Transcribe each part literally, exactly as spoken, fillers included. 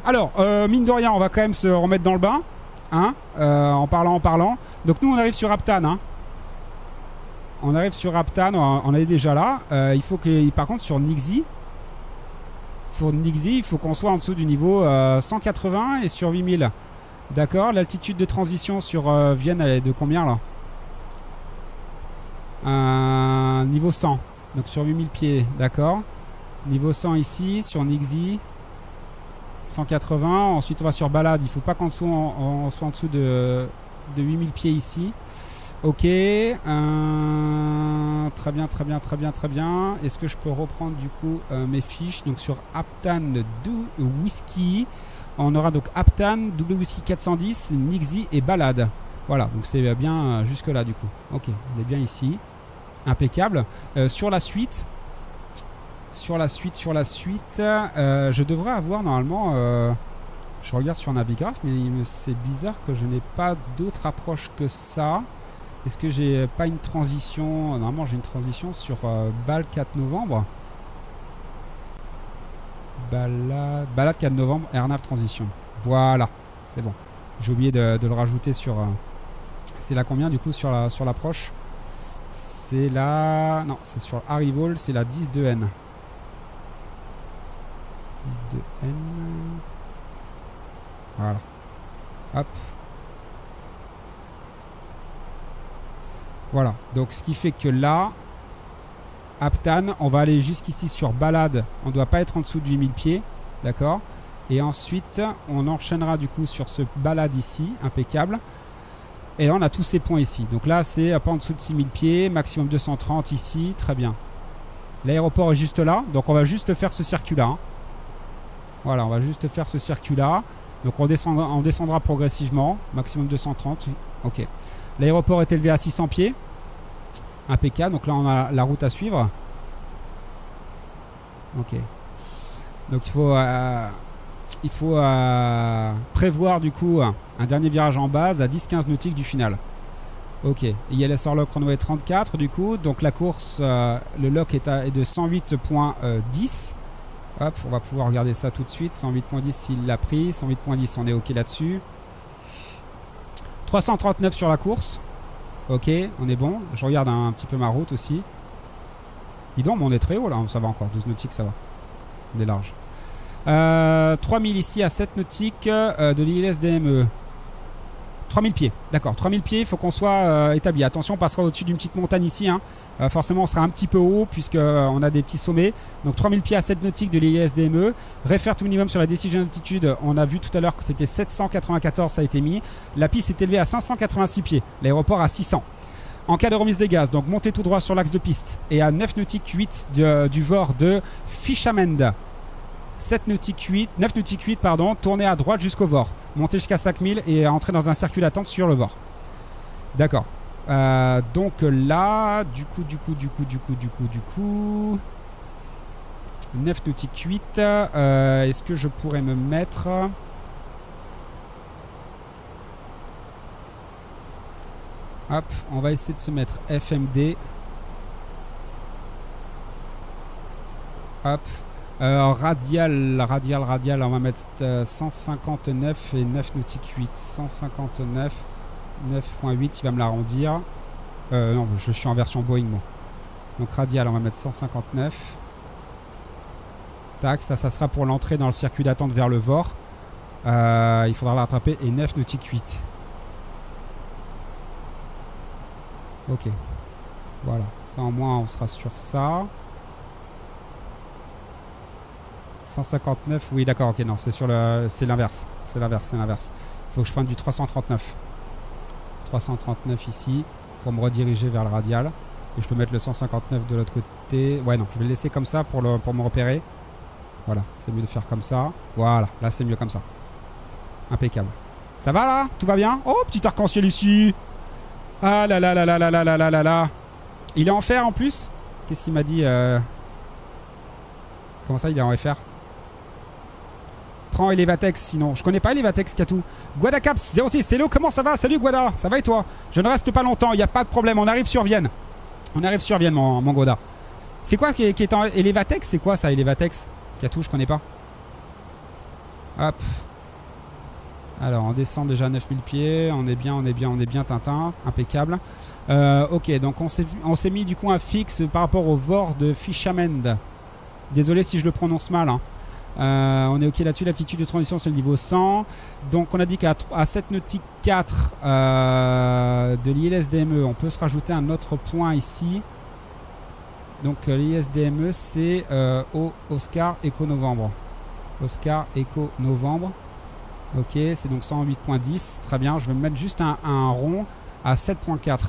Alors, euh, mine de rien, on va quand même se remettre dans le bain. Hein, euh, en parlant, en parlant. Donc nous, on arrive sur Aptan. Hein. On arrive sur Aptan, on, on est déjà là. Euh, il faut que, par contre, sur Nixie, pour Nixie, il faut qu'on soit en dessous du niveau euh, cent quatre-vingts et sur huit mille. D'accord. L'altitude de transition sur euh, Vienne, elle est de combien là? euh, Niveau cent. Donc sur huit mille pieds. D'accord. Niveau cent ici, sur Nixie. cent quatre-vingts. Ensuite, on va sur Balade. Il ne faut pas qu'on soit, en, soit en dessous de, de huit mille pieds ici. Ok. Euh, très bien, très bien, très bien, très bien. Est-ce que je peux reprendre du coup euh, mes fiches? Donc sur Aptan Do Whisky, on aura donc Aptan, W Whisky quatre cent dix, Nixie et Balade. Voilà, donc c'est bien jusque là du coup. Ok, on est bien ici. Impeccable. Euh, sur la suite, sur la suite, sur la suite, euh, je devrais avoir normalement... Euh, je regarde sur Navigraph, mais c'est bizarre que je n'ai pas d'autre approche que ça. Est-ce que j'ai pas une transition? Normalement, j'ai une transition sur euh, Bal quatre novembre. Balade, Balade quatre novembre, Airnav transition. Voilà, c'est bon. J'ai oublié de, de le rajouter sur... Euh, c'est là combien du coup sur la sur l'approche? C'est la... Non, c'est sur Arrival, c'est la dix deux N. dix deux N. Voilà. Hop. Voilà. Donc ce qui fait que là, Aptan, on va aller jusqu'ici sur Balade. On ne doit pas être en dessous de huit mille pieds. D'accord. Et ensuite, on enchaînera du coup sur ce Balade ici. Impeccable. Et là, on a tous ces points ici. Donc là, c'est pas en dessous de six mille pieds. Maximum deux cent trente ici. Très bien. L'aéroport est juste là. Donc on va juste faire ce circuit-là. Hein. Voilà, on va juste faire ce circuit-là. Donc on descendra, on descendra progressivement. Maximum deux cent trente. Ok. L'aéroport est élevé à six cents pieds. Impeccable. Donc là, on a la route à suivre. Ok. Donc il faut, euh, il faut euh, prévoir du coup un dernier virage en base à dix quinze nautiques du final. Ok. I L S Orlog chrono est trente-quatre du coup. Donc la course, euh, le lock est, à, est de cent huit point dix. Hop, on va pouvoir regarder ça tout de suite. cent huit point dix s'il l'a pris. cent huit point dix, on est ok là-dessus. trois cent trente-neuf sur la course. Ok, on est bon. Je regarde un, un petit peu ma route aussi. Dis donc, mais on est très haut là. Ça va encore. douze nautiques, ça va. On est large. Euh, trois mille ici à sept nautiques euh, de l'I L S D M E. trois mille pieds. D'accord. trois mille pieds, il faut qu'on soit euh, établi. Attention, on passera au-dessus d'une petite montagne ici. Hein. Euh, forcément, on sera un petit peu haut puisqu'on euh, a des petits sommets. Donc trois mille pieds à sept nautiques de l'I L S D M E. Réfère tout minimum sur la décision d'altitude. On a vu tout à l'heure que c'était sept cent quatre-vingt-quatorze, ça a été mis. La piste est élevée à cinq cent quatre-vingt-six pieds. L'aéroport à six cents. En cas de remise des gaz, donc montez tout droit sur l'axe de piste. Et à neuf nautiques huit de, du V O R de Fishamend. sept nautiques huit, neuf nautiques huit, pardon. Tournez à droite jusqu'au V O R. Montez jusqu'à cinq mille et entrez dans un circuit d'attente sur le V O R. D'accord. Euh, donc là, du coup, du coup, du coup, du coup, du coup, du coup... neuf nautiques huit. Euh, Est-ce que je pourrais me mettre... Hop, on va essayer de se mettre F M D. Hop. Euh, radial, radial, radial, on va mettre euh, cent cinquante-neuf et neuf nautiques huit. cent cinquante-neuf, neuf point huit, il va me l'arrondir. Euh, non, je suis en version Boeing, moi. Donc radial, on va mettre cent cinquante-neuf. Tac, ça, ça sera pour l'entrée dans le circuit d'attente vers le V O R. Euh, il faudra la rattraper. Et neuf nautiques huit. Ok. Voilà. Ça, en moins, on sera sur ça. cent cinquante-neuf. Oui, d'accord. Ok, non, c'est sur le... C'est l'inverse. C'est l'inverse, c'est l'inverse. Il faut que je prenne du trois cent trente-neuf. trois cent trente-neuf ici. Pour me rediriger vers le radial. Et je peux mettre le cent cinquante-neuf de l'autre côté. Ouais, non, je vais le laisser comme ça pour, le, pour me repérer. Voilà, c'est mieux de faire comme ça. Voilà, là, c'est mieux comme ça. Impeccable. Ça va, là? Tout va bien? Oh, petit arc-en-ciel ici. Ah là là là là là là là là là là. Il est en fer en plus? Qu'est-ce qu'il m'a dit euh... Comment ça, il est en F R? Prends Elevatex sinon. Je connais pas Elevatex, Katou. Guadacaps zéro six, hello, comment ça va? Salut Guada, ça va et toi? Je ne reste pas longtemps, il n'y a pas de problème, on arrive sur Vienne. On arrive sur Vienne, mon, mon Goda. C'est quoi qui est, qui est en Elevatex? C'est quoi ça, Elevatex? Katou, je connais pas. Hop. Alors on descend déjà à neuf mille pieds, on est bien, on est bien, on est bien Tintin, impeccable. Euh, ok, donc on s'est mis du coup un fixe par rapport au V O R de Fisherman. Désolé si je le prononce mal. Hein. Euh, on est ok là-dessus, l'attitude de transition c'est le niveau cent. Donc on a dit qu'à sept nautique quatre euh, de l'I L S D M E, on peut se rajouter un autre point ici. Donc euh, l'I S D M E c'est euh, Oscar Echo Novembre. Oscar Echo Novembre. Ok, c'est donc cent huit point dix. Très bien, je vais me mettre juste un, un rond à sept point quatre.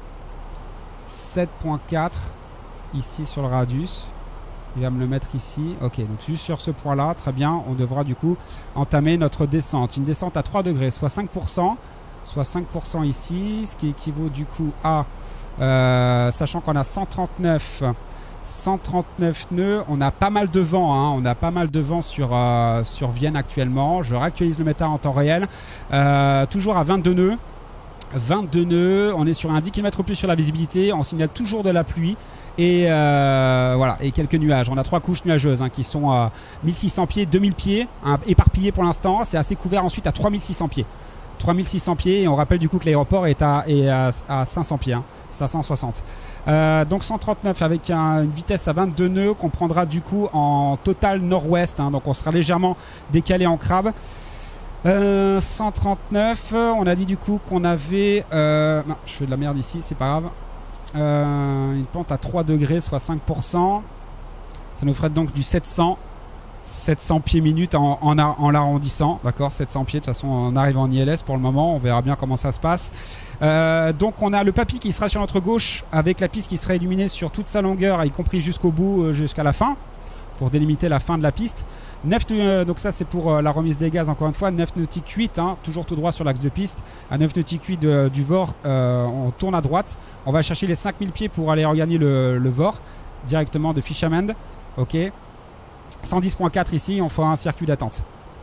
sept point quatre ici sur le radius. Il va me le mettre ici. Ok, donc juste sur ce point-là, très bien. On devra du coup entamer notre descente. Une descente à trois degrés, soit cinq pour cent. Soit cinq pour cent ici, ce qui équivaut du coup à... Euh, sachant qu'on a cent trente-neuf... cent trente-neuf nœuds, on a pas mal de vent, hein. On a pas mal de vent sur, euh, sur Vienne actuellement. Je réactualise le méta en temps réel. Euh, toujours à vingt-deux nœuds. vingt-deux nœuds, on est sur un dix kilomètres au plus sur la visibilité, on signale toujours de la pluie et euh, voilà, et quelques nuages. On a trois couches nuageuses hein, qui sont à mille six cents pieds, deux mille pieds, hein, éparpillés pour l'instant. C'est assez couvert ensuite à trois mille six cents pieds. trois mille six cents pieds et on rappelle du coup que l'aéroport est à, est à, à cinq cents pieds, hein, cinq cent soixante. Euh, donc cent trente-neuf avec un, une vitesse à vingt-deux nœuds qu'on prendra du coup en total nord-ouest, hein, donc on sera légèrement décalé en crabe. Euh, cent trente-neuf, on a dit du coup qu'on avait... Euh, non, je fais de la merde ici, c'est pas grave. Euh, une pente à trois degrés, soit cinq pour cent. Ça nous ferait donc du sept cents. sept cents pieds minutes en, en, en l'arrondissant, d'accord, sept cents pieds, de toute façon on arrive en I L S pour le moment, on verra bien comment ça se passe. Euh, donc on a le papy qui sera sur notre gauche avec la piste qui sera illuminée sur toute sa longueur, y compris jusqu'au bout, jusqu'à la fin, pour délimiter la fin de la piste. neuf, euh, donc ça c'est pour euh, la remise des gaz encore une fois, neuf nautique huit, hein, toujours tout droit sur l'axe de piste. À neuf nautique huit de, du V O R, euh, on tourne à droite, on va chercher les cinq mille pieds pour aller regagner le, le V O R directement de Fisherman, ok. cent dix point quatre ici, on fera un circuit d'attente.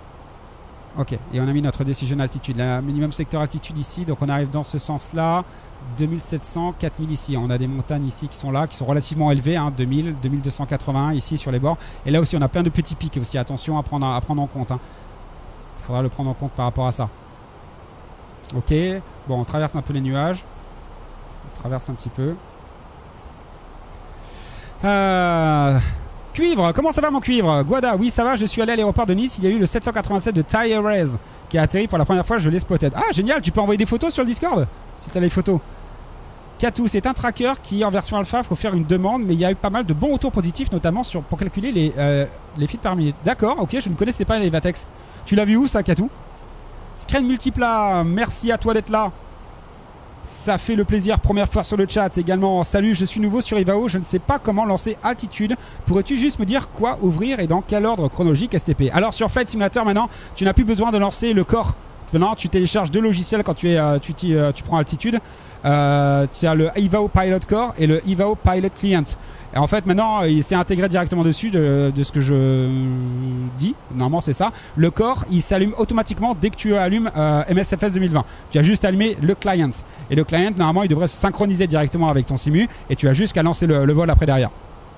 Ok, et on a mis notre decision altitude, la minimum secteur altitude ici, donc on arrive dans ce sens-là, deux mille sept cents, quatre mille ici. On a des montagnes ici qui sont là, qui sont relativement élevées, hein, deux mille, deux mille deux cent quatre-vingt-un ici sur les bords. Et là aussi, on a plein de petits pics aussi, attention à prendre, à prendre en compte. Hein. Il faudra le prendre en compte par rapport à ça. Ok, bon, on traverse un peu les nuages. On traverse un petit peu. Euh... Cuivre, comment ça va mon cuivre? Guada, oui ça va, je suis allé à l'aéroport de Nice, il y a eu le sept cent quatre-vingt-sept de Thai Airways qui a atterri pour la première fois, je l'ai spoté. Ah génial, tu peux envoyer des photos sur le Discord si tu as les photos. Katou, c'est un tracker qui en version alpha, il faut faire une demande, mais il y a eu pas mal de bons retours positifs, notamment sur, pour calculer les, euh, les feeds par minute. D'accord, ok, je ne connaissais pas les Vatex. Tu l'as vu où ça Katou? Screen Multipla, merci à toi d'être là. Ça fait le plaisir, première fois sur le chat également. Salut, je suis nouveau sur Ivao, je ne sais pas comment lancer Altitude. Pourrais-tu juste me dire quoi ouvrir et dans quel ordre chronologique S T P? Alors sur Flight Simulator maintenant, tu n'as plus besoin de lancer le corps. Maintenant, tu télécharges deux logiciels quand tu, es, euh, tu, euh, tu prends Altitude. Euh, tu as le Ivao Pilot Core et le Ivao Pilot Client. Et en fait, maintenant, il s'est intégré directement dessus de, de ce que je dis. Normalement, c'est ça. Le corps, il s'allume automatiquement dès que tu allumes euh, M S F S deux mille vingt. Tu as juste allumé le client. Et le client, normalement, il devrait se synchroniser directement avec ton simu. Et tu as juste qu'à lancer le, le vol après derrière.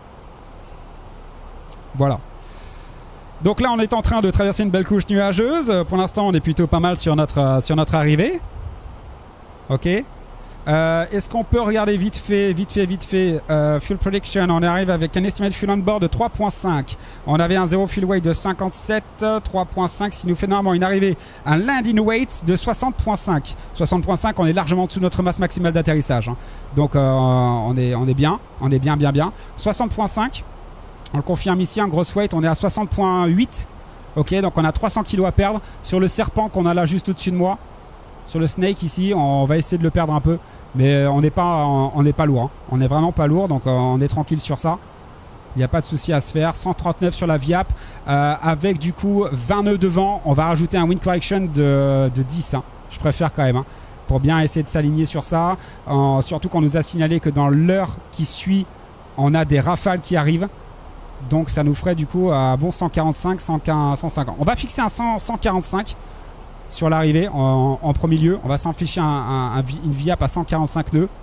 Voilà. Donc là, on est en train de traverser une belle couche nuageuse. Pour l'instant, on est plutôt pas mal sur notre, sur notre arrivée. Ok. Euh, Est-ce qu'on peut regarder vite fait, vite fait, vite fait euh, Fuel Prediction, on arrive avec un estimate fuel on board de trois virgule cinq. On avait un zéro fuel weight de cinquante-sept, trois virgule cinq, ce qui nous fait normalement une arrivée, un landing weight de soixante virgule cinq. soixante virgule cinq, on est largement en dessous de notre masse maximale d'atterrissage. Hein. Donc euh, on, est, on est bien, on est bien, bien, bien. soixante virgule cinq, on le confirme ici, un gross weight, on est à soixante virgule huit. Ok, donc on a trois cents kilos à perdre. Sur le serpent qu'on a là juste au-dessus de moi, sur le snake ici, on va essayer de le perdre un peu. Mais on n'est pas, on n'est pas lourd. Hein. On n'est vraiment pas lourd, donc on est tranquille sur ça. Il n'y a pas de souci à se faire. cent trente-neuf sur la Viap. Euh, avec du coup vingt nœuds devant. On va rajouter un wind correction de, de dix. Hein. Je préfère quand même. Hein, pour bien essayer de s'aligner sur ça. Euh, surtout qu'on nous a signalé que dans l'heure qui suit, on a des rafales qui arrivent. Donc ça nous ferait du coup un bon cent quarante-cinq, cent cinquante. On va fixer un cent, cent quarante-cinq. Sur l'arrivée en, en premier lieu, on va s'en ficher un, un, un, une Viap à cent quarante-cinq nœuds.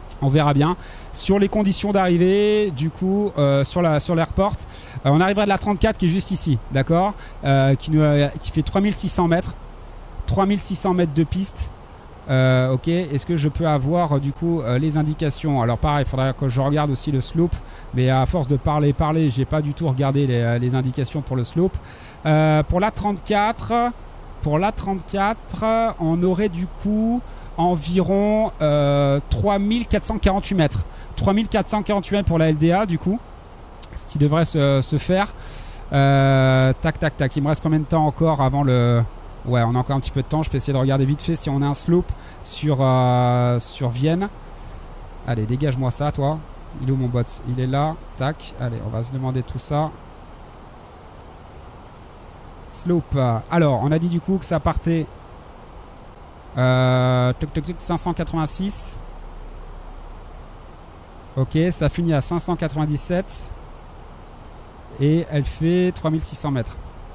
On verra bien. Sur les conditions d'arrivée, du coup, euh, sur la sur l'airport, euh, on arrivera de la trente-quatre qui est juste ici, d'accord, euh, qui, nous, euh, qui fait trois mille six cents mètres. trois mille six cents mètres de piste. Euh, ok, est-ce que je peux avoir euh, du coup euh, les indications? Alors pareil, il faudrait que je regarde aussi le slope, mais à force de parler, parler, j'ai pas du tout regardé les, les indications pour le slope. Euh, pour la trente-quatre, pour la trente-quatre, on aurait du coup environ euh, trois mille quatre cent quarante-huit mètres. trois mille quatre cent quarante-huit mètres pour la L D A du coup, ce qui devrait se, se faire. Euh, tac, tac, tac. Il me reste combien de temps encore avant le... Ouais, on a encore un petit peu de temps. Je peux essayer de regarder vite fait si on a un slope sur, euh, sur Vienne. Allez, dégage-moi ça, toi. Il est où mon bot? Il est là. Tac. Allez, on va se demander tout ça. Slope. Alors, on a dit du coup que ça partait... Euh, toc, toc, toc, cinq cent quatre-vingt-six. Ok, ça finit à cinq cent quatre-vingt-dix-sept. Et elle fait trois mille six cents mètres.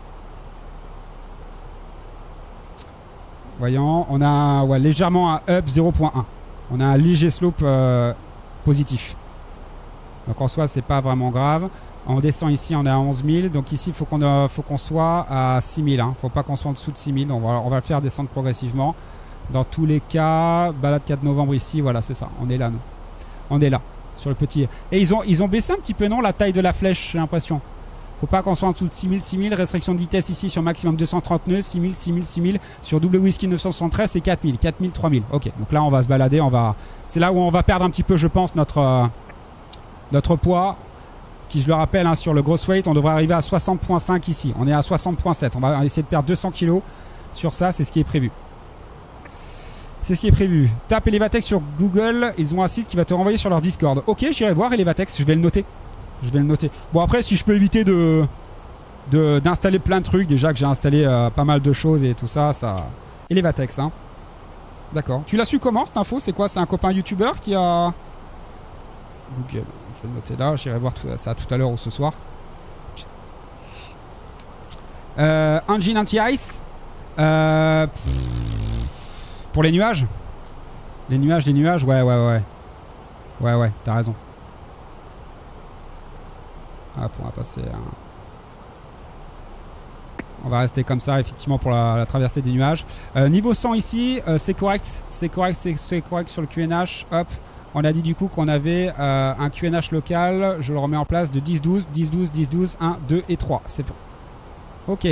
Voyons, on a ouais, légèrement un up zéro point un. On a un léger slope euh, positif. Donc en soi, c'est pas vraiment grave. On descend ici, on est à onze mille. Donc ici, il faut qu'on euh, faut qu'on soit à six mille. Il hein. ne faut pas qu'on soit en dessous de six mille. Donc on va, on va le faire descendre progressivement. Dans tous les cas, balade quatre novembre ici, voilà, c'est ça. On est là, nous. On est là, sur le petit... Et ils ont, ils ont baissé un petit peu, non, la taille de la flèche, j'ai l'impression. Faut pas qu'on soit en dessous de six mille, six mille. Restriction de vitesse ici sur maximum deux cent trente nœuds, six mille, six mille, six mille. Sur double whisky neuf cent soixante-treize, c'est quatre mille, quatre mille, trois mille. Ok, donc là, on va se balader. On va... C'est là où on va perdre un petit peu, je pense, notre, euh, notre poids. Qui, je le rappelle, hein, sur le gross weight, on devrait arriver à soixante virgule cinq ici. On est à soixante virgule sept. On va essayer de perdre deux cents kilos sur ça. C'est ce qui est prévu. C'est ce qui est prévu. Tape Elevatex sur Google. Ils ont un site qui va te renvoyer sur leur Discord. Ok, j'irai voir Elevatex. Je vais le noter. Je vais le noter. Bon, après, si je peux éviter de d'installer plein de trucs, déjà que j'ai installé euh, pas mal de choses et tout ça, ça... Elevatex, hein. D'accord. Tu l'as su comment, cette info? C'est quoi? C'est un copain youtubeur qui a... Google. Je vais le noter là. J'irai voir tout ça tout à l'heure ou ce soir. Euh, Engine Anti-Ice. Euh... Pour les nuages. Les nuages, les nuages, ouais, ouais, ouais. Ouais, ouais, t'as raison. Hop, on va passer à... On va rester comme ça, effectivement, pour la, la traversée des nuages. Euh, niveau cent ici, euh, c'est correct. C'est correct, c'est correct sur le Q N H. Hop, on a dit du coup qu'on avait euh, un Q N H local. Je le remets en place de dix douze, dix douze, dix douze, un, deux et trois. C'est bon. Ok.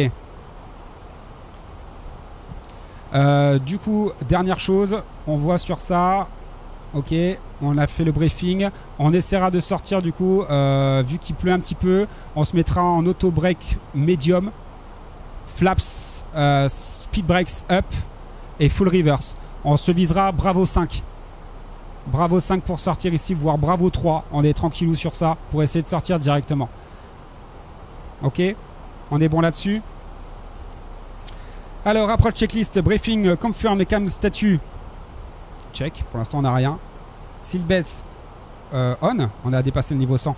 Euh, du coup, dernière chose, on voit sur ça... Ok, on a fait le briefing. On essaiera de sortir du coup, euh, vu qu'il pleut un petit peu, on se mettra en auto-break médium, flaps, euh, speed brakes up et full reverse. On se visera Bravo cinq. Bravo cinq pour sortir ici, voire Bravo trois. On est tranquillou sur ça pour essayer de sortir directement. Ok, on est bon là-dessus. Alors, approach checklist, briefing, confirm, cam statut. Check, pour l'instant on n'a rien. Seatbelts euh, on, on a dépassé le niveau cent.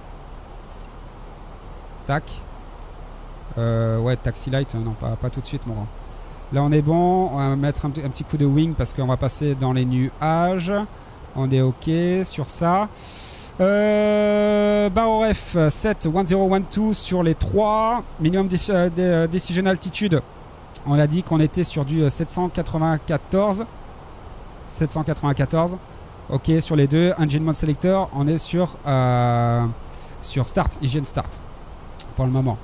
Tac. Euh, ouais, taxi light, non, pas, pas tout de suite mon grand. Là on est bon, on va mettre un, un petit coup de wing parce qu'on va passer dans les nuages. On est ok sur ça. Euh, Baroref sept un zéro un deux sur les trois. Minimum de decision altitude. On a dit qu'on était sur du sept cent quatre-vingt-quatorze. sept cent quatre-vingt-quatorze. Ok, sur les deux. Engine Mode Selector, on est sur, euh, sur Start, Hygiene Start. Pour le moment.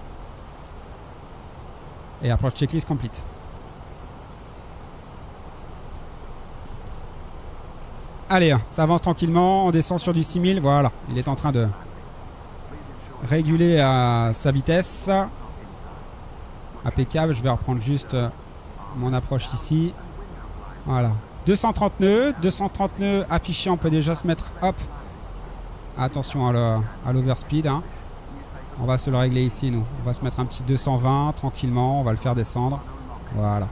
Et approach checklist complete. Allez, ça avance tranquillement. On descend sur du six mille. Voilà, il est en train de réguler euh, sa vitesse. Impeccable. Je vais reprendre juste euh, mon approche ici. Voilà. deux cent trente nœuds, deux cent trente nœuds affichés, on peut déjà se mettre, hop, attention à l'overspeed, hein. On va se le régler ici, nous, on va se mettre un petit deux cent vingt, tranquillement, on va le faire descendre, voilà,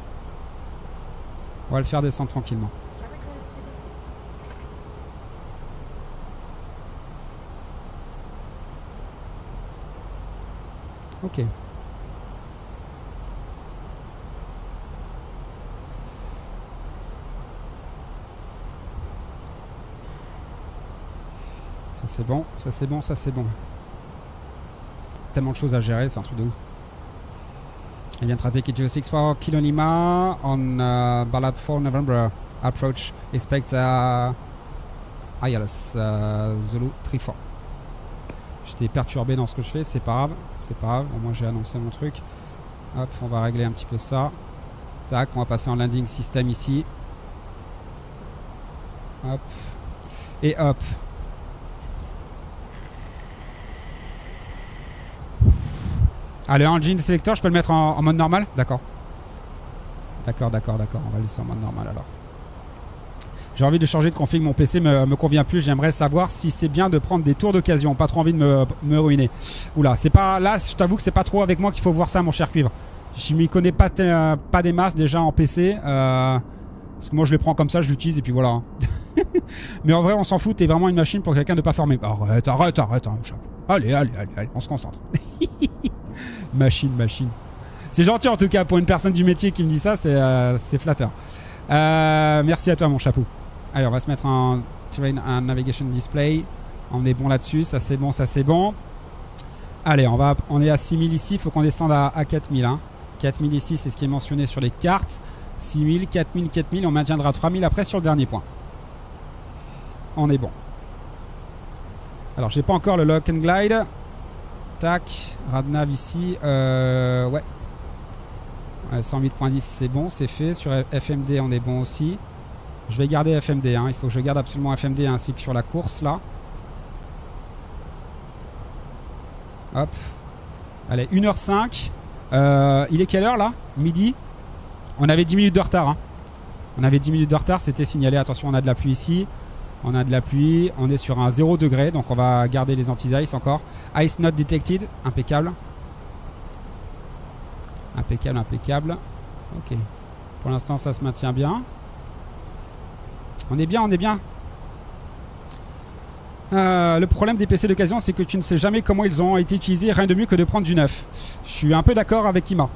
on va le faire descendre tranquillement. Ok. Ça c'est bon, ça c'est bon, ça c'est bon. Tellement de choses à gérer, c'est un truc de ouf. Il vient de trapper K J six for Kilo Lima on uh, Ballard four November approach. Expect uh, I L S uh, Zulu three four. J'étais perturbé dans ce que je fais, c'est pas grave, c'est pas grave. Au moins j'ai annoncé mon truc. Hop, on va régler un petit peu ça. Tac, on va passer en landing system ici. Hop. Et hop. Ah, le engine selector, je peux le mettre en, en mode normal? D'accord. D'accord, d'accord, d'accord. On va le laisser en mode normal alors. J'ai envie de changer de config. Mon P C me, me convient plus. J'aimerais savoir si c'est bien de prendre des tours d'occasion. Pas trop envie de me, me ruiner. Oula, c'est pas. Là, je t'avoue que c'est pas trop avec moi qu'il faut voir ça, mon cher Cuivre. Je m'y connais pas, euh, pas des masses déjà en P C. Euh, parce que moi, je les prends comme ça, je l'utilise et puis voilà. Mais en vrai, on s'en fout. T'es vraiment une machine pour quelqu'un de pas formé. Arrête, arrête, arrête. Hein, allez, allez, allez, allez, on se concentre. Machine, machine. C'est gentil en tout cas pour une personne du métier qui me dit ça, c'est euh, flatteur. Euh, merci à toi mon chapeau. Allez, on va se mettre en Terrain and Navigation Display. On est bon là-dessus, ça c'est bon, ça c'est bon. Allez, on, va, on est à six mille ici, il faut qu'on descende à, à quatre mille. Hein. quatre mille ici, c'est ce qui est mentionné sur les cartes. six mille, quatre mille, quatre mille, on maintiendra trois mille après sur le dernier point. On est bon. Alors, j'ai pas encore le Lock and Glide. Tac, Radnav ici, euh, ouais. ouais cent huit point dix c'est bon, c'est fait. Sur F M D on est bon aussi. Je vais garder F M D, hein. Il faut que je garde absolument F M D ainsi que sur la course là. Hop. Allez, une heure cinq. Euh, il est quelle heure là? Midi. On avait dix minutes de retard. Hein. On avait dix minutes de retard, c'était signalé. Attention, on a de la pluie ici. On a de la pluie, on est sur un zéro degré, donc on va garder les anti-ice encore. Ice not detected, impeccable. Impeccable, impeccable. Ok. Pour l'instant, ça se maintient bien. On est bien, on est bien. Euh, le problème des P C d'occasion, c'est que tu ne sais jamais comment ils ont été utilisés. Rien de mieux que de prendre du neuf. Je suis un peu d'accord avec Ima.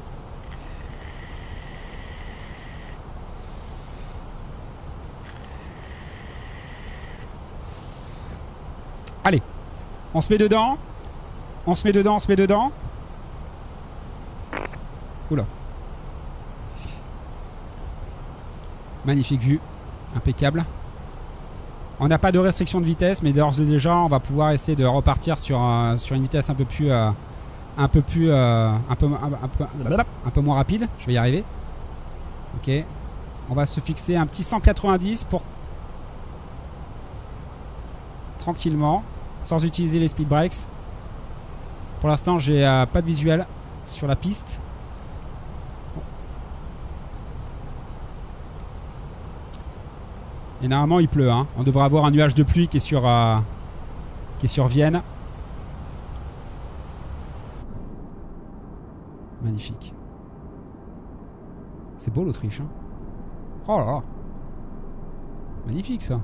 Allez, on se met dedans. On se met dedans, on se met dedans. Oula. Magnifique vue. Impeccable. On n'a pas de restriction de vitesse, mais d'ores et déjà, on va pouvoir essayer de repartir sur, euh, sur une vitesse un peu plus... Euh, un peu plus... Euh, un, peu, un, un, peu, un peu moins rapide. Je vais y arriver. Ok. On va se fixer un petit cent quatre-vingt-dix pour... Tranquillement. Sans utiliser les speed breaks. Pour l'instant, j'ai euh, pas de visuel sur la piste. Et normalement, il pleut. Hein. On devrait avoir un nuage de pluie qui est sur, euh, qui est sur Vienne. Magnifique. C'est beau l'Autriche. Hein. Oh là là. Magnifique ça.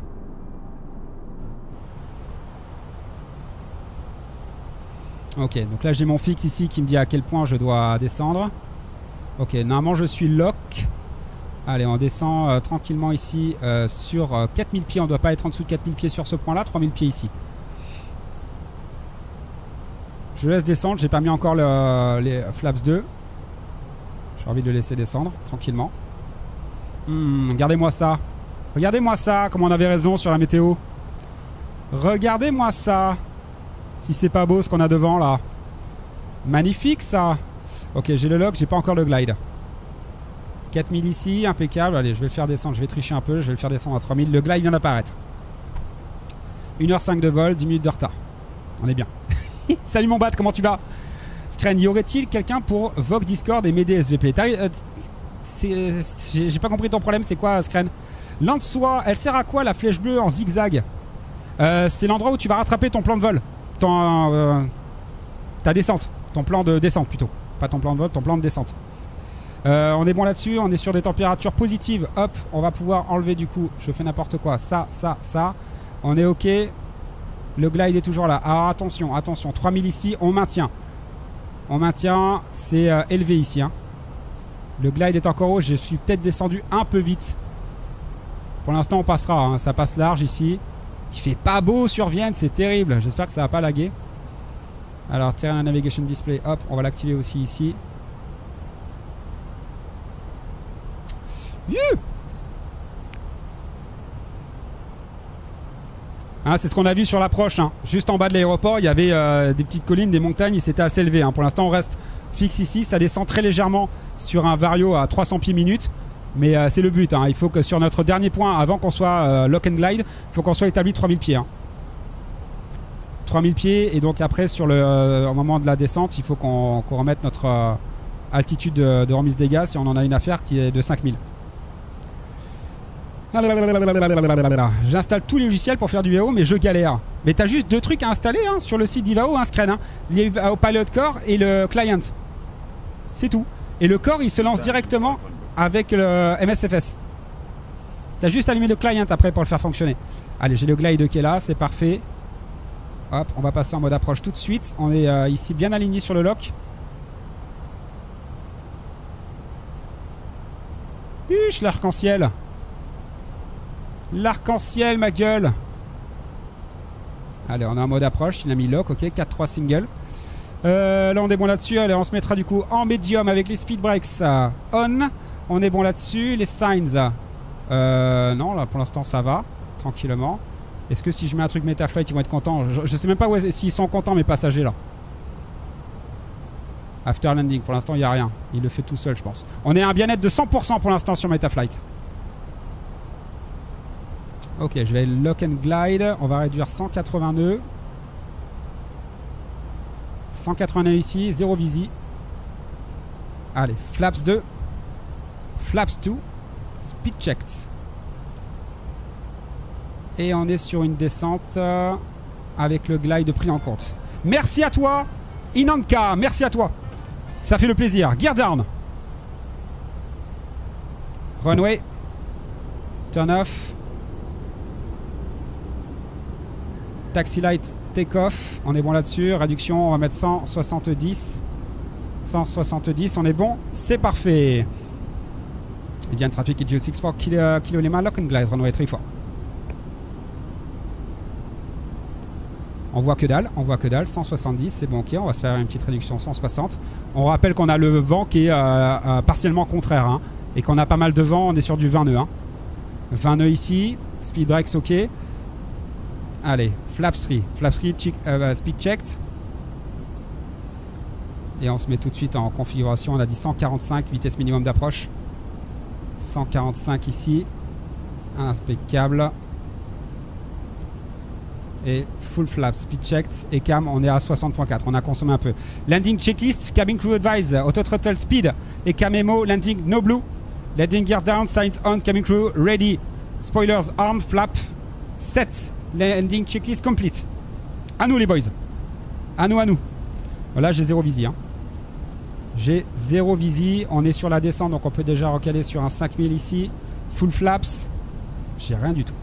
Ok, donc là j'ai mon fixe ici qui me dit à quel point je dois descendre. Ok, normalement je suis lock. Allez, on descend euh, tranquillement ici euh, sur euh, quatre mille pieds. On ne doit pas être en dessous de quatre mille pieds sur ce point-là. trois mille pieds ici. Je laisse descendre. J'ai pas mis encore le, les flaps deux. J'ai envie de le laisser descendre tranquillement. Hmm, regardez-moi ça. Regardez-moi ça, comme on avait raison sur la météo. Regardez-moi ça. Si c'est pas beau ce qu'on a devant là. Magnifique ça. Ok, j'ai le lock, j'ai pas encore le glide. quatre mille ici, impeccable. Allez, je vais le faire descendre, je vais tricher un peu. Je vais le faire descendre à trois mille. Le glide vient d'apparaître. une heure cinq de vol, dix minutes de retard. On est bien. Salut mon bat, comment tu vas? Scren, y aurait-il quelqu'un pour Vogue Discord et m'aider S V P? euh, J'ai pas compris ton problème, c'est quoi Scren? Lance-soi, elle sert à quoi la flèche bleue en zigzag? euh, C'est l'endroit où tu vas rattraper ton plan de vol. Ton, euh, ta descente. Ton plan de descente plutôt. Pas ton plan de vol, ton plan de descente. Euh, on est bon là-dessus, on est sur des températures positives. Hop, on va pouvoir enlever du coup. Je fais n'importe quoi. Ça, ça, ça. On est ok. Le glide est toujours là. Alors attention, attention. trois mille ici, on maintient. On maintient. C'est euh, élevé ici. Hein. Le glide est encore haut. Je suis peut-être descendu un peu vite. Pour l'instant, on passera. Hein. Ça passe large ici. Il fait pas beau sur Vienne, c'est terrible. J'espère que ça va pas laguer. Alors, Terrain Navigation Display, hop, on va l'activer aussi ici. Youh hein, c'est ce qu'on a vu sur l'approche. Hein. Juste en bas de l'aéroport, il y avait euh, des petites collines, des montagnes, et c'était assez élevé. Hein. Pour l'instant, on reste fixe ici. Ça descend très légèrement sur un vario à trois cents pieds minute. Mais euh, c'est le but. Hein. Il faut que sur notre dernier point, avant qu'on soit euh, lock and glide, il faut qu'on soit établi trois mille pieds. Hein. trois mille pieds. Et donc après, sur le, euh, au moment de la descente, il faut qu'on qu'on remette notre euh, altitude de, de remise des gaz. Et on en a une affaire qui est de cinq mille. J'installe tous les logiciels pour faire du V A O, mais je galère. Mais t'as juste deux trucs à installer hein, sur le site d'I V A O, hein, Scred, hein, lié au Pilot Core et le Client. C'est tout. Et le Core, il se lance directement avec le M S F S. T'as juste allumé le Client après pour le faire fonctionner. Allez, j'ai le glide qui est là, c'est parfait. Hop, on va passer en mode approche tout de suite. On est euh, ici bien aligné sur le lock. Huch, l'arc-en-ciel. L'arc-en-ciel, ma gueule. Allez, on est en mode approche. Il a mis lock, ok. quatre trois single. Euh, là, on est bon là-dessus. Allez, on se mettra du coup en medium avec les speed brakes euh, on. On est bon là-dessus. Les signs. Euh, non, là, pour l'instant, ça va. Tranquillement. Est-ce que si je mets un truc Metaflight, ils vont être contents? Je, je sais même pas s'ils sont contents, mes passagers, là. After landing, pour l'instant, il n'y a rien. Il le fait tout seul, je pense. On est à un bien-être de cent pour cent pour l'instant sur Metaflight. Ok, je vais lock and glide. On va réduire cent quatre-vingts nœuds. cent quatre-vingts nœuds ici, zéro visi. Allez, flaps deux. Flaps deux. Speed checked. Et on est sur une descente euh, avec le glide pris en compte. Merci à toi, Inanka. Merci à toi. Ça fait le plaisir. Gear down. Runway. Turn off. Taxi light take off. On est bon là-dessus. Réduction, on va mettre cent soixante-dix. cent soixante-dix, on est bon. C'est parfait. Il vient de trafic et Geo six four kilo, kilo Lima, lock and glide, runway très fort. On voit que dalle, on voit que dalle, cent soixante-dix, c'est bon, ok, on va se faire une petite réduction cent soixante. On rappelle qu'on a le vent qui est euh, euh, partiellement contraire, hein, et qu'on a pas mal de vent, on est sur du vingt nœuds. Hein. vingt nœuds ici, speed brakes ok. Allez, flaps trois, flaps trois, check, euh, speed checked. Et on se met tout de suite en configuration, on a dit cent quarante-cinq, vitesse minimum d'approche. cent quarante-cinq ici, impeccable. Et full flap, speed checked. Et cam, on est à soixante point quatre. On a consommé un peu. Landing checklist, cabin crew advise, auto throttle speed. Et cam emo, landing no blue. Landing gear down, signs on, cabin crew ready. Spoilers arm, flap sept. Landing checklist complete. À nous les boys. À nous, à nous. Voilà, j'ai zéro visi. Hein. J'ai zéro visi. On est sur la descente, donc on peut déjà recaler sur un cinq mille ici. Full flaps. J'ai rien du tout.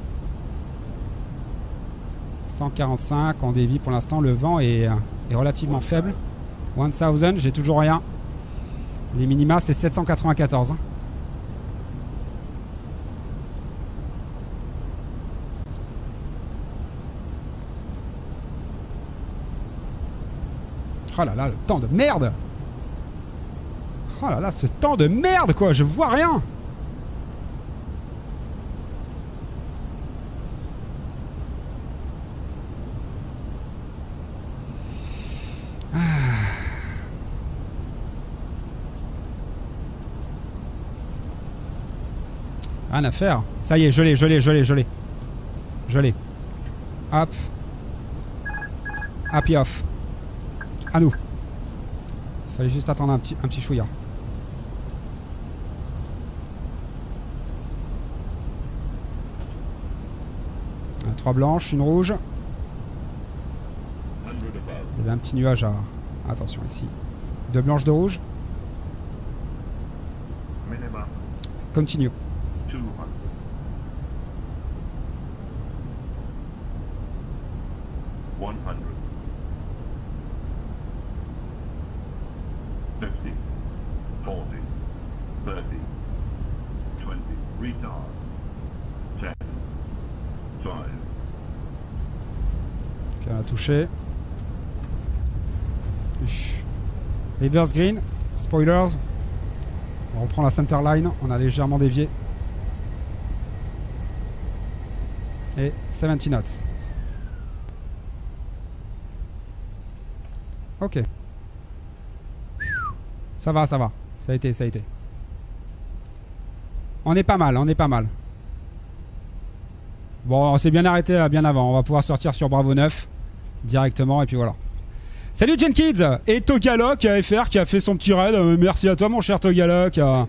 cent quarante-cinq, on dévie pour l'instant, le vent est, est relativement faible. mille, j'ai toujours rien. Les minima c'est sept cent quatre-vingt-quatorze. Oh là là, le temps de merde. Oh là là, ce temps de merde quoi, je vois rien. Rien à faire. Ça y est, je l'ai, je l'ai, je l'ai, je l'ai. Je l'ai. Hop. Happy off. À nous. Fallait juste attendre un petit, un petit chouïa. Trois blanches, une rouge. Il y avait un petit nuage à... Attention ici. Deux blanches, deux rouges. Continue. fifty, forty, thirty, twenty, retard, ten, five, Ok, on a touché. Reverse green. Spoilers. On reprend la center line. On a légèrement dévié. Et soixante-dix knots. Ok. Ça va, ça va. Ça a été, ça a été. On est pas mal, on est pas mal. Bon, on s'est bien arrêté bien avant. On va pouvoir sortir sur Bravo neuf directement et puis voilà. Salut Jenkins et Togalok F R qui a fait son petit raid. Euh, merci à toi mon cher Togalok. Euh...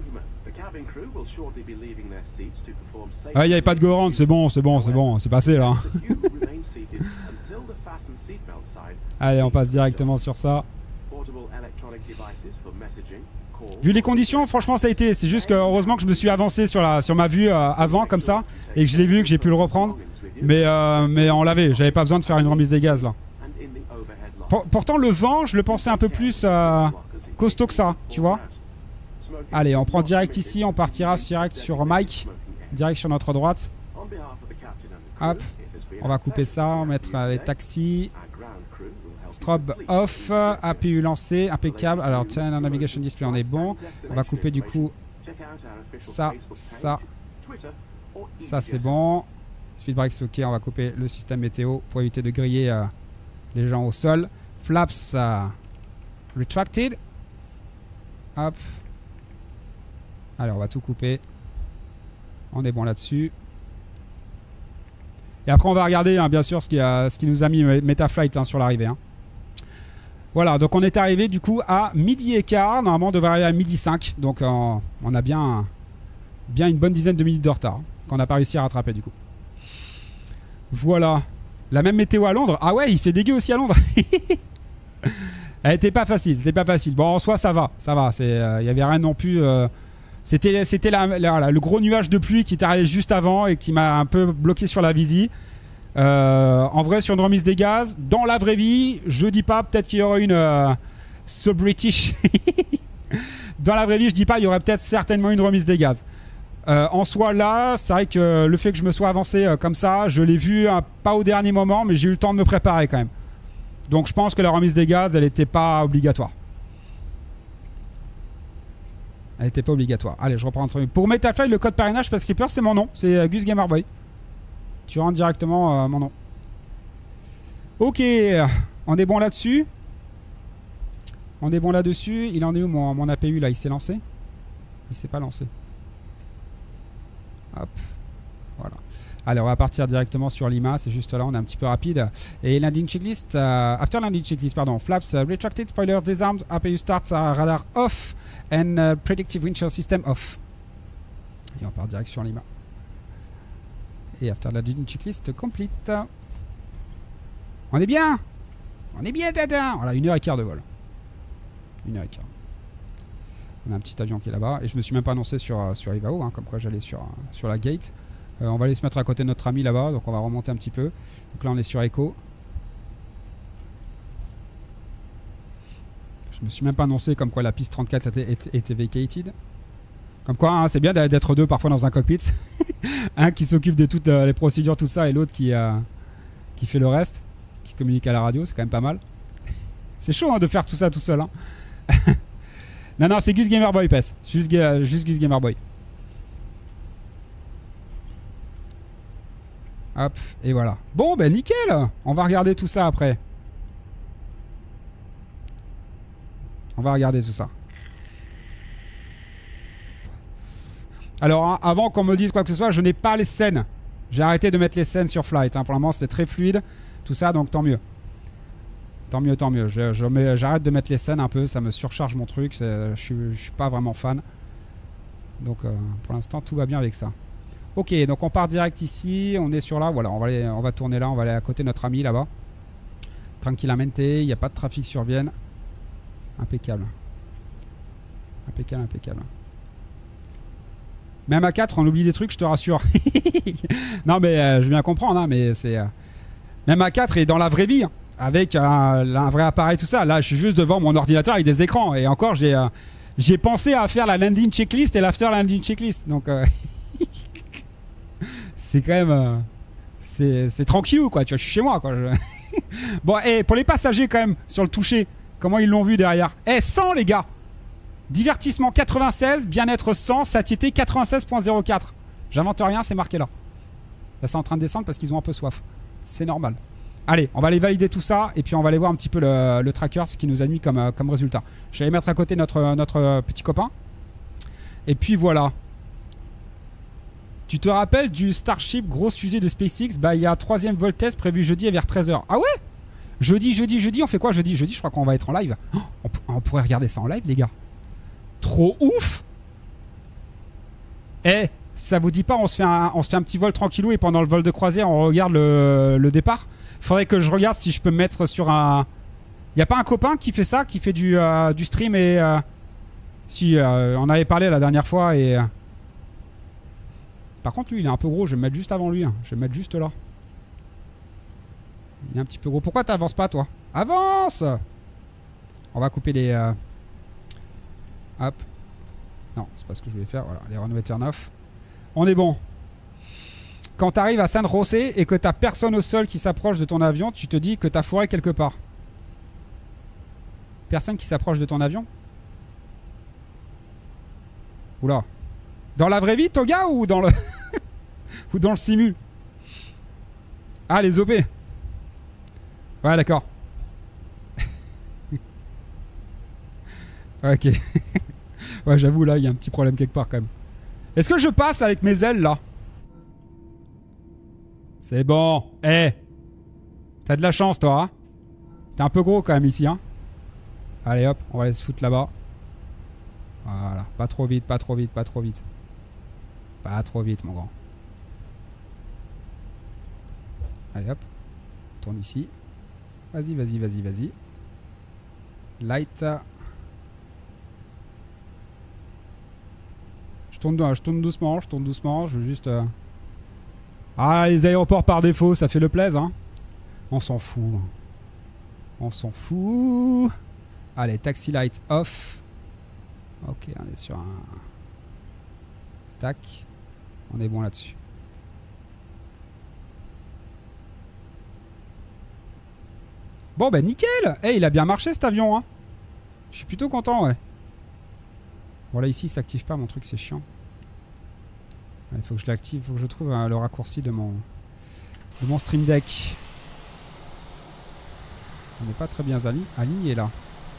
Ah, il n'y avait pas de go-round, c'est bon, c'est bon, c'est bon, c'est passé là. Allez, on passe directement sur ça. Vu les conditions, franchement ça a été. C'est juste que heureusement que je me suis avancé sur, la, sur ma vue euh, avant comme ça et que je l'ai vu, que j'ai pu le reprendre. Mais, euh, mais on l'avait, j'avais pas besoin de faire une remise des gaz là. Pour, pourtant le vent, je le pensais un peu plus euh, costaud que ça, tu vois. Allez, on prend direct ici, on partira direct sur Mike, direct sur notre droite. Hop, on va couper ça, on va mettre euh, les taxis. Strobe off, A P U lancé, impeccable. Alors, turn on navigation display, on est bon. On va couper du coup ça, ça, ça c'est bon. Speed brakes, ok, on va couper le système météo pour éviter de griller euh, les gens au sol. Flaps uh, retracted. Hop. Allez, on va tout couper. On est bon là-dessus. Et après, on va regarder, hein, bien sûr, ce qui, a, ce qui nous a mis Metaflight hein, sur l'arrivée. Hein. Voilà, donc on est arrivé du coup à midi et quart. Normalement, on devrait arriver à midi cinq. Donc, euh, on a bien, bien une bonne dizaine de minutes de retard. Hein, qu'on n'a pas réussi à rattraper du coup. Voilà. La même météo à Londres. Ah ouais, il fait dégueu aussi à Londres. Elle était pas facile, c'était pas facile. Bon, en soi, ça va, ça va. Il euh, y avait rien non plus. Euh, c'était c'était la, la, la, le gros nuage de pluie qui est arrivé juste avant et qui m'a un peu bloqué sur la visie. Euh, en vrai, sur une remise des gaz, dans la vraie vie, je dis pas, peut-être qu'il y aurait une euh, So British. Dans la vraie vie, je dis pas, il y aurait peut-être certainement une remise des gaz. Euh, en soi, là, c'est vrai que le fait que je me sois avancé euh, comme ça, je l'ai vu, hein, pas au dernier moment, mais j'ai eu le temps de me préparer quand même. Donc je pense que la remise des gaz, elle n'était pas obligatoire. Elle n'était pas obligatoire. Allez, je reprends un truc. Pour Metalfly, le code parrainage, parce que Skipper, c'est mon nom. C'est euh, Gus Gamerboy. Tu rentres directement euh, mon nom. Ok, on est bon là-dessus. On est bon là-dessus. Il en est où mon, mon A P U là? Il s'est lancé? Il s'est pas lancé. Hop, voilà. Allez, on va partir directement sur Lima. C'est juste là, on est un petit peu rapide. Et landing checklist, uh, after landing checklist, pardon. Flaps uh, retracted, spoiler disarmed, A P U starts, uh, radar off, and uh, predictive wind chill system off. Et on part direct sur Lima. Et after landing checklist complete. On est bien. On est bien, tata. Voilà, une heure et quart de vol. Une heure et quart. On a un petit avion qui est là-bas. Et je me suis même pas annoncé sur, sur Ivao, hein, comme quoi j'allais sur, sur la gate. Euh, on va aller se mettre à côté de notre ami là-bas. Donc on va remonter un petit peu. Donc là on est sur Echo. Je me suis même pas annoncé comme quoi la piste trente-quatre était, était, était vacated. Comme quoi hein, c'est bien d'être deux parfois dans un cockpit. Un qui s'occupe de toutes euh, les procédures, tout ça. Et l'autre qui, euh, qui fait le reste. Qui communique à la radio. C'est quand même pas mal. C'est chaud hein, de faire tout ça tout seul. Hein. Non, non, c'est Gus Gamerboy, P E S. Juste, juste Gus Gamerboy. Hop, et voilà. Bon, ben nickel. On va regarder tout ça après. On va regarder tout ça. Alors, hein, avant qu'on me dise quoi que ce soit, je n'ai pas les scènes. J'ai arrêté de mettre les scènes sur Flight. Hein. Pour le moment, c'est très fluide. Tout ça, donc tant mieux. Tant mieux, tant mieux. Je, je j'arrête de mettre les scènes un peu. Ça me surcharge mon truc. Je ne suis pas vraiment fan. Donc, euh, pour l'instant, tout va bien avec ça. Ok, donc on part direct ici. On est sur là. Voilà, on va, aller, on va tourner là. On va aller à côté de notre ami là-bas. Tranquillamente. Il n'y a pas de trafic sur Vienne. Impeccable. Impeccable, impeccable. Même à quatre, on oublie des trucs, je te rassure. Non, mais euh, je viens comprendre. Hein, mais c'est... Euh, même à quatre et dans la vraie vie. Hein. Avec un, un vrai appareil, tout ça. Là, je suis juste devant mon ordinateur avec des écrans. Et encore, j'ai euh, j'ai pensé à faire la landing checklist et l'after landing checklist. Donc, euh, c'est quand même... Euh, c'est tranquille, quoi. Tu vois, je suis chez moi, quoi. Je... Bon, et pour les passagers quand même, sur le toucher, comment ils l'ont vu derrière. Eh, cent les gars. Divertissement quatre-vingt-seize, bien-être cent, satiété quatre-vingt-seize virgule zéro quatre. J'invente rien, c'est marqué là. Là, c'est en train de descendre parce qu'ils ont un peu soif. C'est normal. Allez, on va aller valider tout ça et puis on va aller voir un petit peu le, le tracker, ce qui nous a mis comme, euh, comme résultat. Je vais aller mettre à côté notre, notre euh, petit copain. Et puis voilà. Tu te rappelles du Starship grosse fusée de SpaceX? Bah, il y a un troisième vol test prévu jeudi vers treize heures. Ah ouais? Jeudi, jeudi, jeudi, on fait quoi jeudi? Jeudi, je crois qu'on va être en live. Oh, on, on pourrait regarder ça en live, les gars. Trop ouf. Eh, ça vous dit pas, on se fait un, on se fait un petit vol tranquillou et pendant le vol de croisière, on regarde le, le départ. Faudrait que je regarde si je peux me mettre sur un... Y a pas un copain qui fait ça, qui fait du, euh, du stream et... Euh... Si, euh, on avait parlé la dernière fois et... Euh... Par contre, lui, il est un peu gros, je vais me mettre juste avant lui. Hein. Je vais me mettre juste là. Il est un petit peu gros. Pourquoi t'avances pas, toi? Avance! On va couper les... Euh... Hop. Non, c'est pas ce que je voulais faire. Voilà, les Runway turn off. On est bon. Quand tu arrives à San José et que t'as personne au sol qui s'approche de ton avion, tu te dis que t'as foiré quelque part. Personne qui s'approche de ton avion? Oula. Dans la vraie vie, Toga, ou dans le... ou dans le simu? Ah, les O P. Ouais, d'accord. Ok. Ouais, j'avoue, là, il y a un petit problème quelque part, quand même. Est-ce que je passe avec mes ailes, là? C'est bon. Eh, hey. T'as de la chance, toi, hein? T'es un peu gros, quand même, ici, hein? Allez, hop, on va aller se foutre là-bas. Voilà. Pas trop vite, pas trop vite, pas trop vite. Pas trop vite, mon grand. Allez, hop. On tourne ici. Vas-y, vas-y, vas-y, vas-y. Light. Je tourne, je tourne doucement, je tourne doucement. Je veux juste... Euh... Ah, les aéroports par défaut, ça fait le plaisir, hein. On s'en fout. On s'en fout. Allez, taxi light off. Ok, on est sur un... Tac. On est bon là-dessus. Bon, bah nickel. Eh, hey, il a bien marché cet avion, hein. Je suis plutôt content, ouais. Bon, là, ici, il s'active pas, mon truc, c'est chiant. Il faut que je l'active, il faut que je trouve hein, le raccourci de mon, de mon Stream Deck. On n'est pas très bien aligné, là.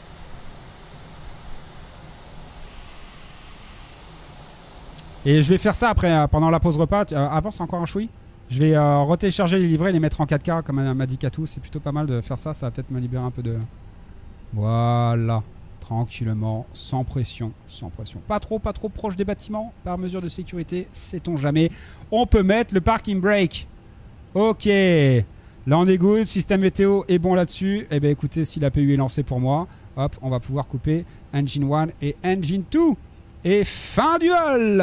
Et je vais faire ça après, pendant la pause repas. Euh, avance encore un chouï. Je vais euh, retélécharger les livrets et les mettre en quatre K, comme m'a dit Katou. C'est plutôt pas mal de faire ça. Ça va peut-être me libérer un peu de... Voilà. Tranquillement, sans pression, sans pression. Pas trop, pas trop proche des bâtiments. Par mesure de sécurité, sait-on jamais. On peut mettre le parking brake. Ok. Là, on est good. Système météo est bon là-dessus. Eh bien, écoutez, si l'A P U est lancé pour moi, hop, on va pouvoir couper Engine un et Engine deux. Et fin du vol.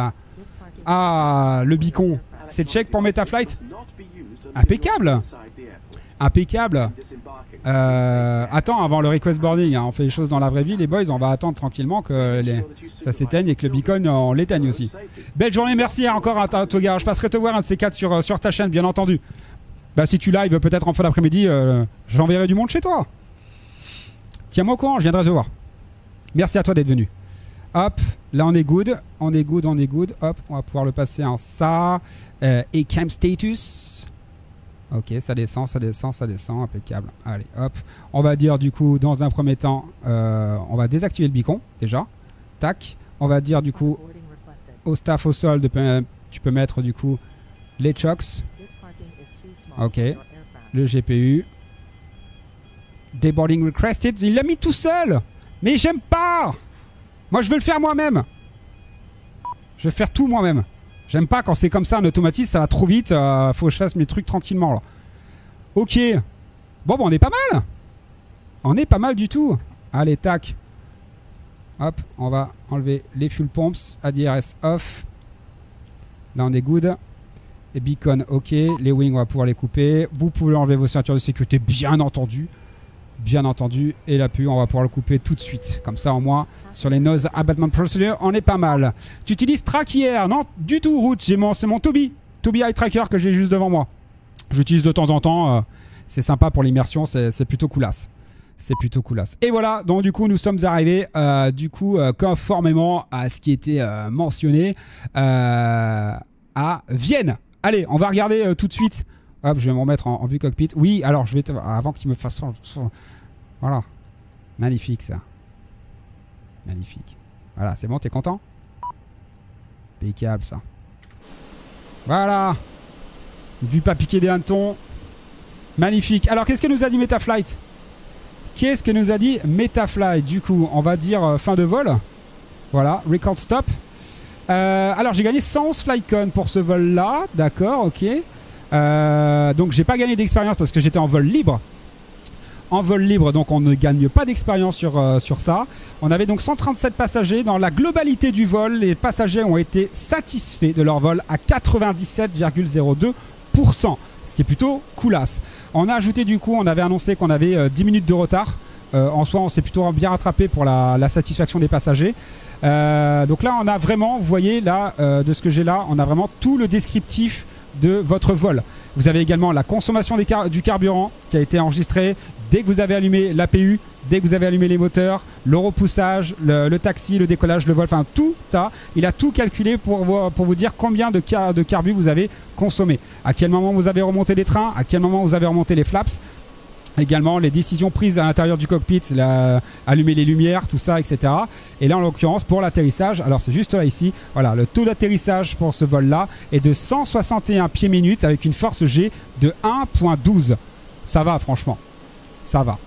Ah, le beacon. C'est check pour Metaflight. Impeccable. Impeccable. Euh, attends, avant le request boarding, hein, on fait les choses dans la vraie vie, les boys. On va attendre tranquillement que les... ça s'éteigne et que le beacon, on l'éteigne aussi. Belle journée, merci encore à Toga. Je passerai te voir un de ces quatre sur, sur ta chaîne, bien entendu. Bah, si tu live peut-être en fin d'après-midi, euh, j'enverrai du monde chez toi. Tiens-moi au courant, je viendrai te voir. Merci à toi d'être venu. Hop, là on est good, on est good, on est good. Hop, on va pouvoir le passer en ça. Euh, et cam status. Ok, ça descend, ça descend, ça descend, impeccable. Allez, hop. On va dire du coup, dans un premier temps, euh, on va désactiver le beacon, déjà. Tac. On va dire du coup, au staff au sol, de, tu peux mettre du coup les chocks. Ok. Le G P U. Deboarding requested. Il l'a mis tout seul. Mais j'aime pas. Moi, je veux le faire moi-même. Je vais faire tout moi-même. J'aime pas quand c'est comme ça, un automatisme, ça va trop vite. Euh, faut que je fasse mes trucs tranquillement, là. Ok. Bon, bon, on est pas mal. On est pas mal du tout. Allez, tac. Hop, on va enlever les fuel pumps. A D R S off. Là, on est good. Et beacon, ok. Les wings, on va pouvoir les couper. Vous pouvez enlever vos ceintures de sécurité, bien entendu. Bien entendu. Et la P U, on va pouvoir le couper tout de suite. Comme ça, au moins, sur les Nose Abatement Procedure, on est pas mal. Tu utilises Track hier? Non, du tout, Route. C'est mon, mon Tobii. Tobii Eye Tracker que j'ai juste devant moi. J'utilise de temps en temps. Euh, c'est sympa pour l'immersion, c'est plutôt coolasse. C'est plutôt coolasse. Et voilà, donc du coup nous sommes arrivés euh, du coup euh, conformément à ce qui était euh, mentionné euh, à Vienne. Allez, on va regarder euh, tout de suite. Hop, je vais me remettre en, en vue cockpit. Oui, alors je vais te... avant qu'il me fasse son, son... voilà. Magnifique ça. Magnifique. Voilà, c'est bon, t'es content? Impeccable ça. Voilà. Vu pas piquer des hannetons. Magnifique. Alors qu'est-ce que nous a dit Metaflight? Qu'est-ce que nous a dit Metaflight? Du coup, on va dire euh, fin de vol. Voilà, record stop. Euh, alors, j'ai gagné cent onze flightcon pour ce vol-là. D'accord, ok. Euh, donc, j'ai pas gagné d'expérience parce que j'étais en vol libre. En vol libre, donc on ne gagne pas d'expérience sur, euh, sur ça. On avait donc cent trente-sept passagers. Dans la globalité du vol, les passagers ont été satisfaits de leur vol à quatre-vingt-dix-sept virgule zéro deux pour cent. Ce qui est plutôt coolasse. On a ajouté du coup, on avait annoncé qu'on avait euh, dix minutes de retard. Euh, en soi, on s'est plutôt bien rattrapé pour la, la satisfaction des passagers. Euh, donc là, on a vraiment, vous voyez là, euh, de ce que j'ai là, on a vraiment tout le descriptif de votre vol. Vous avez également la consommation des car du carburant qui a été enregistrée dès que vous avez allumé l'A P U, dès que vous avez allumé les moteurs, le repoussage, le, le taxi, le décollage, le vol, enfin tout ça. Il a tout calculé pour vous, pour vous dire combien de, car de carbu vous avez consommé. À quel moment vous avez remonté les trains, à quel moment vous avez remonté les flaps. Également les décisions prises à l'intérieur du cockpit, la, allumer les lumières, tout ça, et cetera. Et là en l'occurrence pour l'atterrissage, alors c'est juste là ici, voilà, le taux d'atterrissage pour ce vol-là est de cent soixante et un pieds minutes avec une force G de un virgule douze. Ça va franchement, ça va.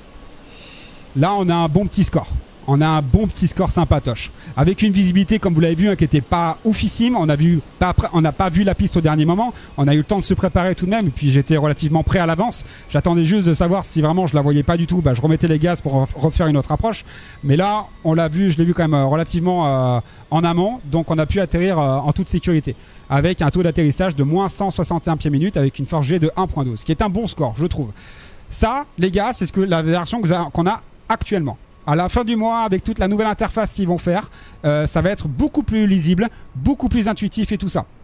Là on a un bon petit score. On a un bon petit score sympatoche. Avec une visibilité, comme vous l'avez vu, hein, qui n'était pas oufissime. On n'a pas, pas vu la piste au dernier moment. On a eu le temps de se préparer tout de même. Et puis j'étais relativement prêt à l'avance. J'attendais juste de savoir si vraiment je la voyais pas du tout. Bah, je remettais les gaz pour refaire une autre approche. Mais là, on l'a vu, je l'ai vu quand même relativement euh, en amont. Donc on a pu atterrir euh, en toute sécurité. Avec un taux d'atterrissage de moins cent soixante et un pieds minutes avec une force G de un virgule douze. Ce qui est un bon score, je trouve. Ça, les gars, c'est ce que la version qu'on a actuellement. À la fin du mois, avec toute la nouvelle interface qu'ils vont faire, euh, ça va être beaucoup plus lisible, beaucoup plus intuitif et tout ça.